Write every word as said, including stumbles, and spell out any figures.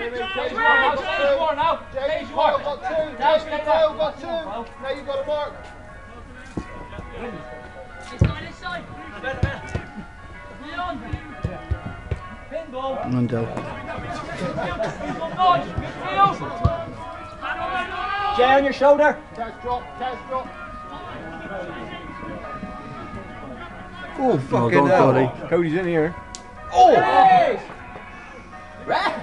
Stage one now. Stage one. Got two. Jasmine Dale got two. Now you've got to mark. Mundell. Jay on your shoulder. Test drop. Test drop. Oh, fucking hell. Cody's in here. Oh! Right.